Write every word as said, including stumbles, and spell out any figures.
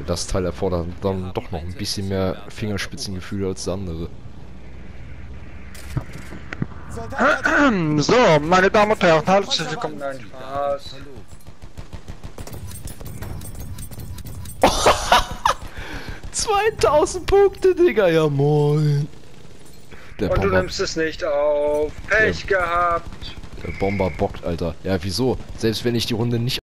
das Teil erfordert dann doch noch ein bisschen mehr Fingerspitzengefühl als das andere. So, meine Damen und Herren, hallo, herzlich willkommen. Nein, Spaß. zweitausend Punkte, Digga, ja moin. Der Und Bomber, du nimmst es nicht auf. Pech Ja. gehabt. der Bomber bockt, Alter. Ja, wieso? Selbst wenn ich die Runde nicht